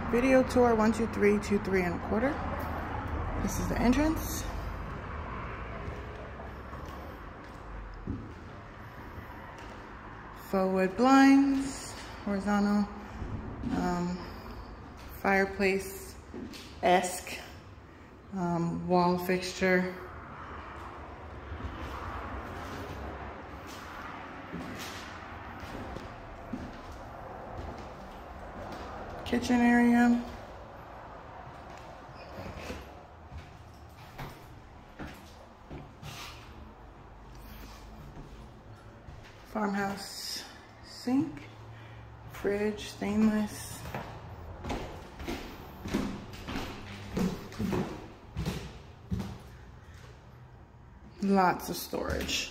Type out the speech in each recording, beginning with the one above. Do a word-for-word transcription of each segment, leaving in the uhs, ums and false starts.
Video tour one two three two three and a quarter. This is the entrance. Faux wood blinds, horizontal, um, fireplace-esque um, wall fixture. Kitchen area. Farmhouse sink, fridge, stainless. Lots of storage.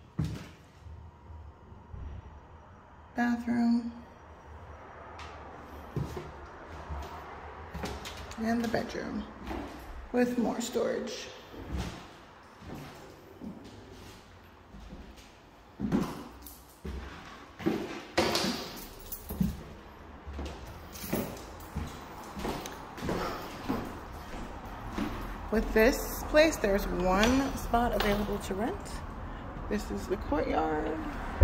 Bathroom. And the bedroom with more storage. With this place, there's one spot available to rent. This is the courtyard.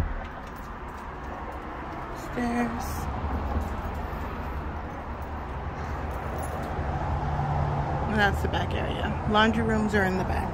Stairs. And that's the back area. Laundry rooms are in the back.